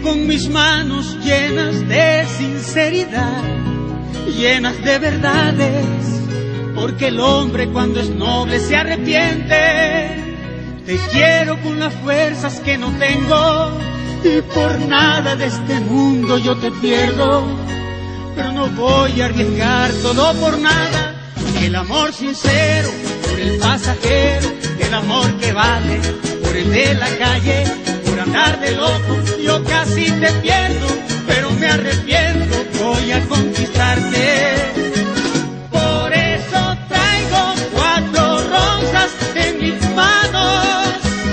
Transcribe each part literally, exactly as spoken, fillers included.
con mis manos llenas de sinceridad, llenas de verdades, porque el hombre cuando es noble se arrepiente. Te quiero con las fuerzas que no tengo, y por nada de este mundo yo te pierdo, pero no voy a arriesgar todo por nada. El amor sincero por el pasajero, el amor que vale por el de la calle, por andar de loco yo casi te pierdo, pero me arrepiento, voy a conquistarte. Por eso traigo cuatro rosas en mis manos,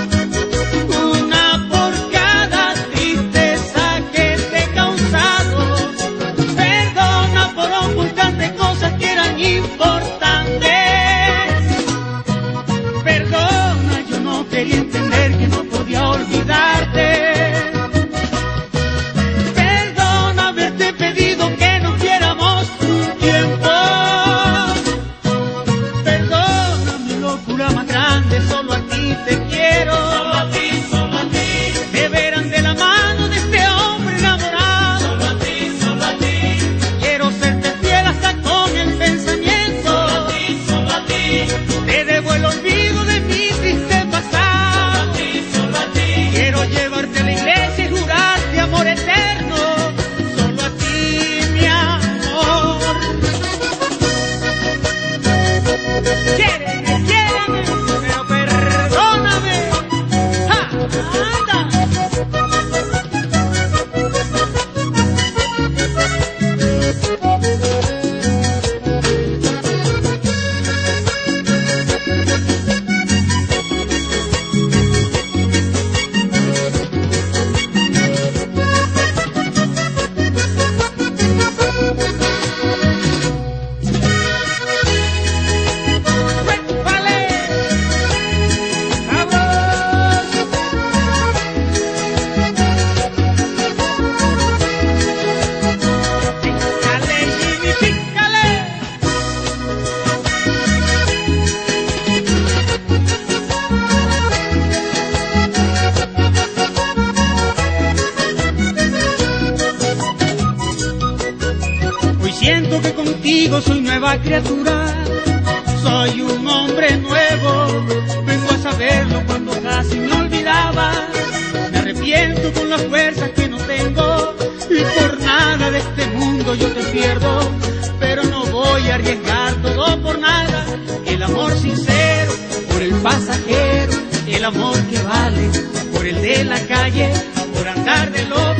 una por cada tristeza que te he causado. Perdona por ocultarte cosas que eran importantes. Perdona, yo no quería entender que no podía olvidarte. Perdona haberte pedido que nos diéramos un tiempo. Perdona mi locura más grande, solo a ti te quiero. Solo a ti, solo a ti. Me verán de la mano de este hombre enamorado. Solo a ti, solo a ti. Quiero serte fiel hasta con el pensamiento. Solo a ti, solo a ti. Te debo el olvido de mi triste pasado. Solo a ti, solo a ti. Quiero llevarte a la iglesia y jurarte amor eterno. Solo a ti, mi amor. Quiéreme, quiéreme, pero perdóname. ¡Ja! ¡Anda! ¡Vale! ¡Vamos! ¡Pícale, Jimmy, pícale! Hoy siento que contigo soy nueva criatura, soy un hombre nuevo. Vengo a saberlo cuando casi me olvidabas. Me arrepiento con las fuerzas que no tengo, y por nada de este mundo yo te pierdo, pero no voy a arriesgar todo por nada. El amor sincero por el pasajero, el amor que vale por el de la calle, por andar de loco